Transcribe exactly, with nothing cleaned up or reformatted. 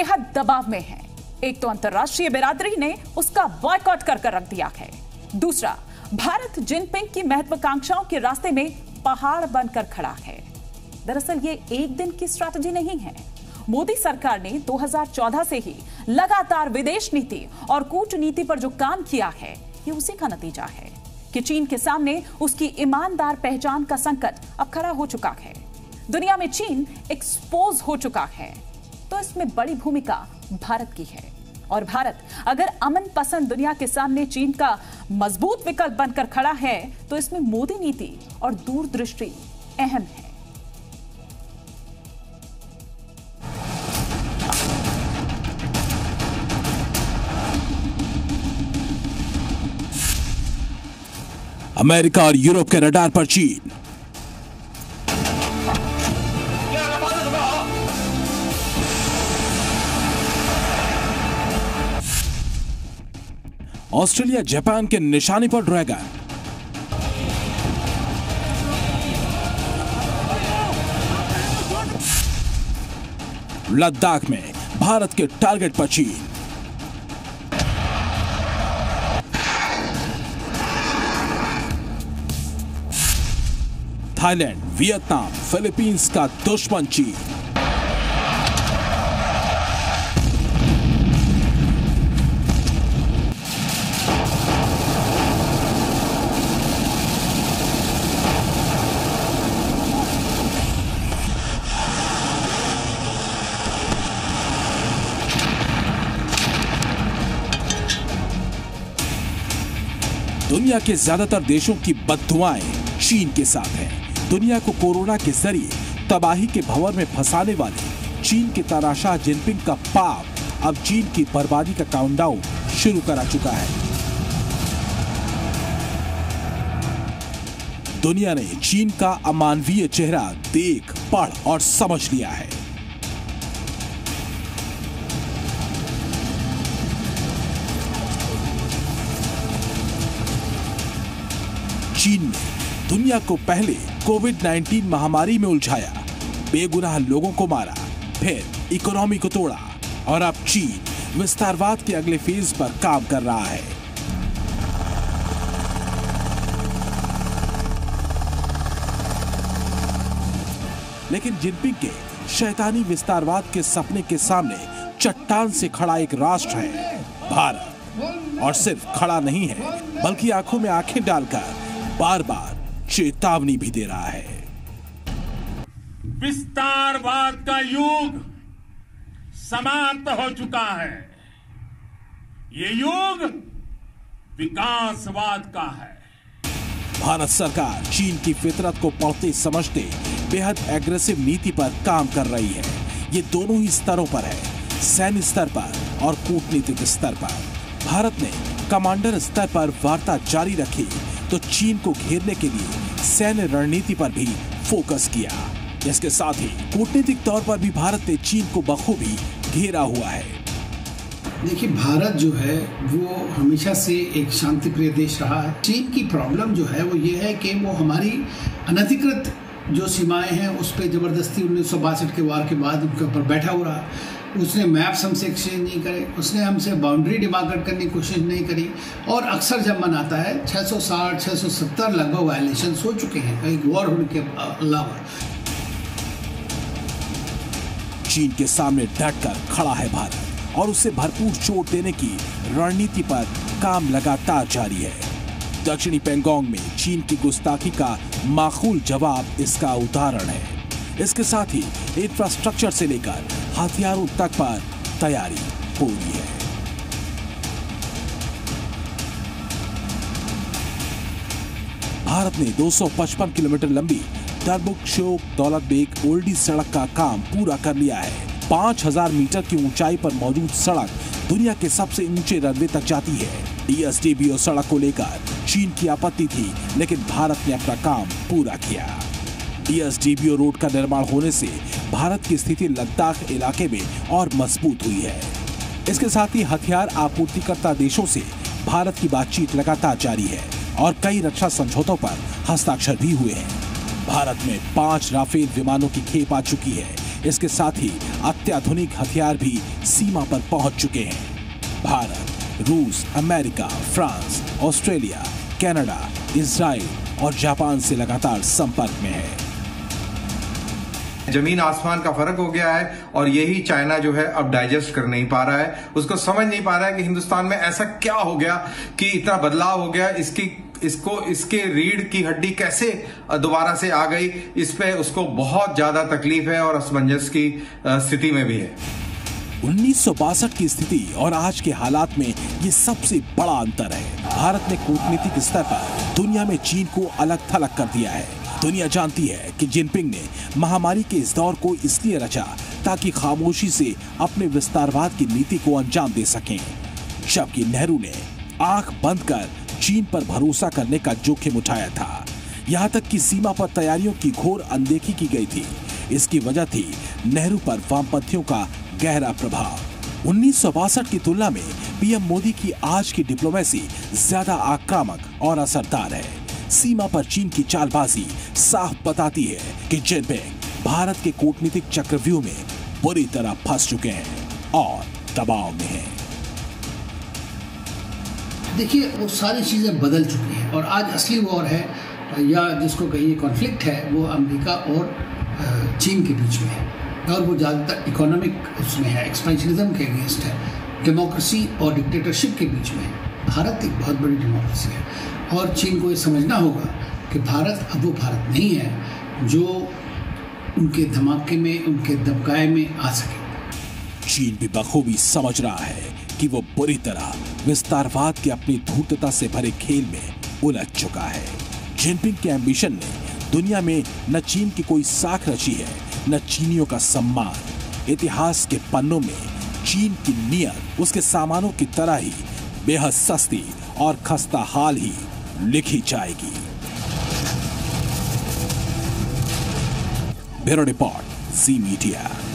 बेहद दबाव में है। एक तो अंतर्राष्ट्रीय बिरादरी ने उसका बॉयकॉट कर कर रख दिया है, दूसरा भारत जिनपिंग की महत्वाकांक्षाओं के रास्ते में पहाड़ बनकर खड़ा है। दरअसल ये एक दिन की स्ट्रैटेजी नहीं है। मोदी सरकार ने दो हज़ार चौदह से ही लगातार विदेश नीति और कूटनीति पर जो काम किया है, ये उसी का नतीजा है कि चीन के सामने उसकी ईमानदार पहचान का संकट अब खड़ा हो चुका है। दुनिया में चीन एक्सपोज हो चुका है, तो इसमें बड़ी भूमिका भारत की है। और भारत अगर अमन पसंद दुनिया के सामने चीन का मजबूत विकल्प बनकर खड़ा है, तो इसमें मोदी नीति और दूरदृष्टि अहम है। अमेरिका और यूरोप के रडार पर चीन। ऑस्ट्रेलिया जापान के निशाने पर ड्रैगन। लद्दाख में भारत के टारगेट पर चीन। थाईलैंड, वियतनाम, फिलीपींस का दुश्मन चीन। दुनिया के ज्यादातर देशों की बद्दुआएं चीन के साथ हैं। दुनिया को कोरोना के जरिए तबाही के भंवर में फंसाने वाले चीन के तानाशाह जिनपिंग का पाप अब चीन की बर्बादी का काउंटडाउन शुरू करा चुका है। दुनिया ने चीन का अमानवीय चेहरा देख, पढ़ और समझ लिया है। चीन ने दुनिया को पहले कोविड नाइनटीन महामारी में उलझाया, बेगुनाह लोगों को मारा, फिर इकोनॉमी को तोड़ा और अब चीन विस्तारवाद के अगले फेज पर काम कर रहा है। लेकिन जिनपिंग के शैतानी विस्तारवाद के सपने के सामने चट्टान से खड़ा एक राष्ट्र है भारत। और सिर्फ खड़ा नहीं है, बल्कि आंखों में आंखें डालकर बार बार चेतावनी भी दे रहा है। विस्तारवाद का युग समाप्त हो चुका है। ये युग विकासवाद का है। भारत सरकार चीन की फितरत को पढ़ते समझते बेहद एग्रेसिव नीति पर काम कर रही है। ये दोनों ही स्तरों पर है, सैन्य स्तर पर और कूटनीतिक स्तर पर। भारत ने कमांडर स्तर पर वार्ता जारी रखी तो चीन को घेरने के लिए सैन्य रणनीति पर भी फोकस किया। इसके साथ ही कूटनीतिक तौर पर भी भारत ने चीन को बखूबी घेरा हुआ है। देखिए, भारत जो है वो हमेशा से एक शांतिप्रिय देश रहा है। चीन की प्रॉब्लम जो है वो ये है कि वो हमारी अनधिकृत जो सीमाएं हैं उस पर जबरदस्ती उन्नीस सौ बासठ के वार के बाद उनके ऊपर बैठा हुआ रहा। उसने मैप्स हमसे एक्सचेंज नहीं करे, उसने हमसे बाउंड्री डिमार्केट करने की कोशिश नहीं करी। और अक्सर जब मन आता है छह सौ साठ छह सौ सत्तर लगभग वायलेशन हो चुके हैं कई वॉर होने के अलावा। चीन के सामने डटकर खड़ा है भारत और उसे भरपूर चोट देने की रणनीति पर काम लगातार जारी है। दक्षिणी पेंगोंग में चीन की गुस्ताखी का माकूल जवाब इसका उदाहरण है। इसके साथ ही इंफ्रास्ट्रक्चर से लेकर हथियारों तक पर तैयारी पूरी है। भारत ने दो सौ पचपन किलोमीटर लंबी दरबुक शोक दौलत बेग ओल्डी सड़क का काम पूरा कर लिया है। पाँच हज़ार मीटर की ऊंचाई पर मौजूद सड़क दुनिया के सबसे ऊंचे रनवे तक जाती है। D S D B O सड़क को लेकर चीन की आपत्ति थी, लेकिन भारत ने अपना काम पूरा किया। D S D B O road का निर्माण होने से भारत की स्थिति लद्दाख इलाके में और मजबूत हुई है। इसके साथ ही हथियार आपूर्तिकर्ता देशों से भारत की बातचीत लगातार जारी है और कई रक्षा समझौतों पर हस्ताक्षर भी हुए हैं। भारत में पांच राफेल विमानों की खेप आ चुकी है। इसके साथ ही अत्याधुनिक हथियार भी सीमा पर पहुंच चुके हैं। भारत, रूस, America, France, Australia, Canada, Israel और जापान से लगातार संपर्क में है। जमीन आसमान का फर्क हो गया है और यही चाइना जो है अब डाइजेस्ट कर नहीं पा रहा है, उसको समझ नहीं पा रहा है कि हिंदुस्तान में ऐसा क्या हो गया कि इतना बदलाव हो गया, इसकी इसको इसके रीढ़ की हड्डी कैसे दोबारा से आ गई, इस पे उसको बहुत ज्यादा तकलीफ है और असमंजस की स्थिति में भी है। उन्नीस सौ बासठ की स्थिति और आज के हालात में ये सबसे बड़ा अंतर है। भारत ने कूटनीतिक स्तर पर दुनिया में चीन को अलग थलग कर दिया है। दुनिया जानती है कि जिनपिंग ने महामारी के इस दौर को इसलिए रचा ताकि खामोशी से अपने विस्तारवाद की नीति को अंजाम दे सकें, जबकि नेहरू ने आंख बंद कर चीन पर भरोसा करने का जोखिम उठाया था। यहाँ तक कि सीमा पर तैयारियों की घोर अनदेखी की गई थी। इसकी वजह थी नेहरू पर वामपंथियों का गहरा प्रभाव। उन्नीस सौ बासठ की तुलना में पीएम मोदी की आज की डिप्लोमेसी ज्यादा आक्रामक और असरदार है। सीमा पर चीन की चालबाजी साफ बताती है कि जिनपिंग भारत के कूटनीतिक चक्रव्यूह में बुरी तरह फंस चुके हैं और दबाव में हैं। देखिए, वो सारी चीज़ें बदल चुकी हैं और आज असली वॉर है या जिसको कहिए कॉन्फ्लिक्ट है, वो अमेरिका और चीन के बीच में है और वो ज़्यादातर इकोनॉमिक उसमें है, एक्सपेंशनिज्म के अगेंस्ट है, डेमोक्रेसी और डिक्टेटरशिप के बीच में है। भारत एक बहुत बड़ी डेमोक्रेसी है और चीन को ये समझना होगा कि भारत अब वो भारत नहीं है जो उनके धमाके में, उनके दबकाए में आ सके। चीन भी बखूबी समझ रहा है कि वो बुरी तरह विस्तारवाद की अपनी धूर्तता से भरे खेल में उलझ चुका है। जिनपिंग के एम्बिशन ने दुनिया में न चीन की कोई साख रची है, न चीनियों का सम्मान। इतिहास के पन्नों में चीन की नीयत उसके सामानों की तरह ही बेहद सस्ती और खस्ता हाल ही लिखी जाएगी। Bureau report, Zee media.